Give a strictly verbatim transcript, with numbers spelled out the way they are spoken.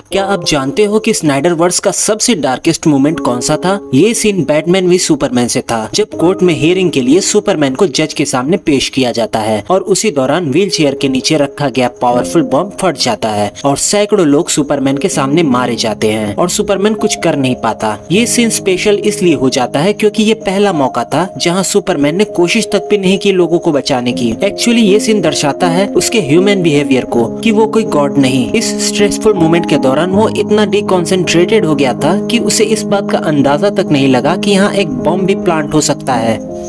क्या आप जानते हो कि स्नाइडर वर्स का सबसे डार्केस्ट मोमेंट कौन सा था? ये सीन बैटमैन वी सुपरमैन से था, जब कोर्ट में हियरिंग के लिए सुपरमैन को जज के सामने पेश किया जाता है और उसी दौरान व्हील चेयर के नीचे रखा गया पावरफुल बॉम्ब फट जाता है और सैकड़ों लोग सुपरमैन के सामने मारे जाते हैं और सुपरमैन कुछ कर नहीं पाता। ये सीन स्पेशल इसलिए हो जाता है क्योंकि ये पहला मौका था जहाँ सुपरमैन ने कोशिश तक भी नहीं की लोगों को बचाने की। एक्चुअली ये सीन दर्शाता है उसके ह्यूमन बिहेवियर को कि वो कोई गॉड नहीं। इस स्ट्रेसफुल मोमेंट के दौरान वो इतना डिकॉन्सेंट्रेटेड हो गया था कि उसे इस बात का अंदाजा तक नहीं लगा कि यहाँ एक बॉम्ब भी प्लांट हो सकता है।